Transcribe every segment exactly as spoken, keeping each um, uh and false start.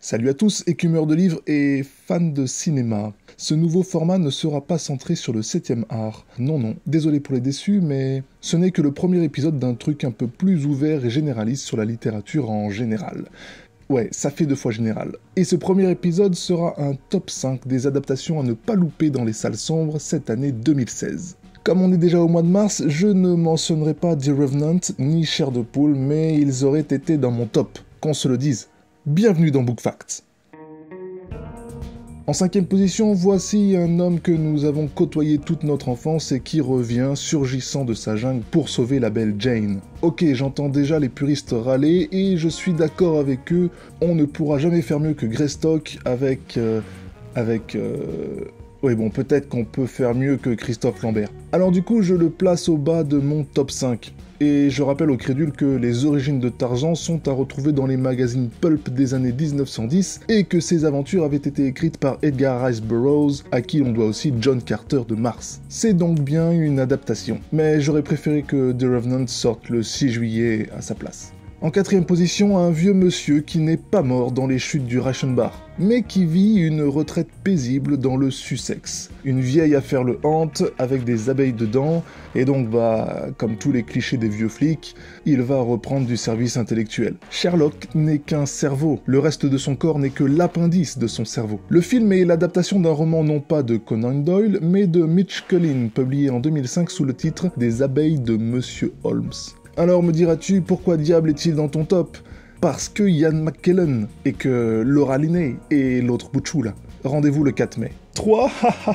Salut à tous, écumeurs de livres et fans de cinéma. Ce nouveau format ne sera pas centré sur le septième art. Non, non, désolé pour les déçus, mais ce n'est que le premier épisode d'un truc un peu plus ouvert et généraliste sur la littérature en général. Ouais, ça fait deux fois général. Et ce premier épisode sera un top cinq des adaptations à ne pas louper dans les salles sombres cette année deux mille seize. Comme on est déjà au mois de mars, je ne mentionnerai pas The Revenant ni Chair de Poule, mais ils auraient été dans mon top, qu'on se le dise. Bienvenue dans Book Facts. En cinquième position, voici un homme que nous avons côtoyé toute notre enfance et qui revient surgissant de sa jungle pour sauver la belle Jane. Ok, j'entends déjà les puristes râler et je suis d'accord avec eux, on ne pourra jamais faire mieux que Greystock avec... Euh, avec... Euh... Oui bon, peut-être qu'on peut faire mieux que Christophe Lambert. Alors du coup, je le place au bas de mon top cinq. Et je rappelle aux crédules que les origines de Tarzan sont à retrouver dans les magazines pulp des années dix-neuf cent dix et que ces aventures avaient été écrites par Edgar Rice Burroughs, à qui on doit aussi John Carter de Mars. C'est donc bien une adaptation, mais j'aurais préféré que The Revenant sorte le six juillet à sa place. En quatrième position, un vieux monsieur qui n'est pas mort dans les chutes du Reichenbach, mais qui vit une retraite paisible dans le Sussex. Une vieille affaire le hante, avec des abeilles dedans, et donc bah, comme tous les clichés des vieux flics, il va reprendre du service intellectuel. Sherlock n'est qu'un cerveau, le reste de son corps n'est que l'appendice de son cerveau. Le film est l'adaptation d'un roman non pas de Conan Doyle, mais de Mitch Collin, publié en deux mille cinq sous le titre « Des abeilles de Monsieur Holmes ». Alors me diras-tu, pourquoi diable est-il dans ton top ? Parce que Ian McKellen, et que Laura Linney, et l'autre Bouchou là. Rendez-vous le quatre mai. trois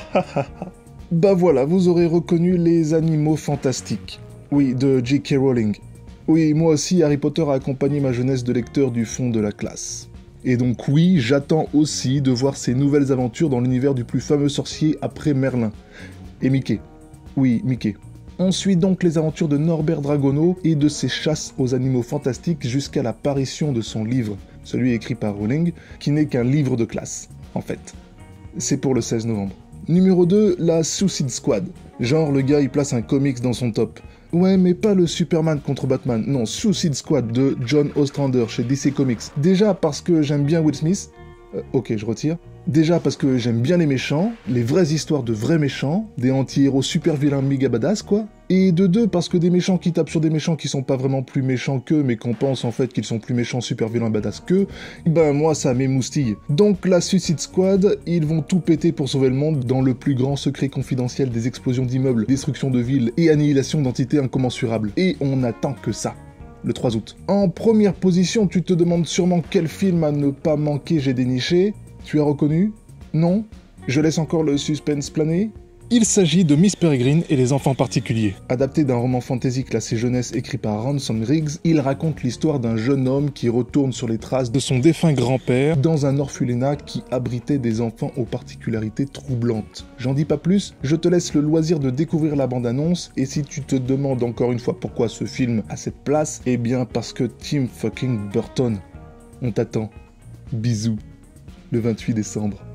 Bah voilà, vous aurez reconnu Les Animaux Fantastiques. Oui, de J K Rowling. Oui, moi aussi, Harry Potter a accompagné ma jeunesse de lecteur du fond de la classe. Et donc oui, j'attends aussi de voir ces nouvelles aventures dans l'univers du plus fameux sorcier après Merlin. Et Mickey. Oui, Mickey. On suit donc les aventures de Norbert Dragono et de ses chasses aux animaux fantastiques jusqu'à l'apparition de son livre, celui écrit par Rowling, qui n'est qu'un livre de classe, en fait. C'est pour le seize novembre. Numéro deux, la Suicide Squad. Genre, le gars, il place un comics dans son top. Ouais, mais pas le Superman contre Batman, non, Suicide Squad de John Ostrander chez D C Comics. Déjà parce que j'aime bien Will Smith. Euh, ok, je retire. Déjà parce que j'aime bien les méchants, les vraies histoires de vrais méchants, des anti-héros super vilains méga badass quoi. Et de deux parce que des méchants qui tapent sur des méchants qui sont pas vraiment plus méchants qu'eux, mais qu'on pense en fait qu'ils sont plus méchants super vilains badass qu'eux, ben moi ça m'émoustille. Donc la Suicide Squad, ils vont tout péter pour sauver le monde dans le plus grand secret confidentiel des explosions d'immeubles, destruction de villes et annihilation d'entités incommensurables. Et on n'attend que ça. Le trois août. En première position, tu te demandes sûrement quel film à ne pas manquer j'ai déniché. Tu as reconnu ? Non ? Je laisse encore le suspense planer ? Il s'agit de Miss Peregrine et les enfants particuliers. Adapté d'un roman fantasy classé jeunesse écrit par Ransom Riggs, il raconte l'histoire d'un jeune homme qui retourne sur les traces de son défunt grand-père dans un orphelinat qui abritait des enfants aux particularités troublantes. J'en dis pas plus, je te laisse le loisir de découvrir la bande-annonce, et si tu te demandes encore une fois pourquoi ce film a cette place, eh bien parce que Tim fucking Burton. On t'attend. Bisous. Le vingt-huit décembre.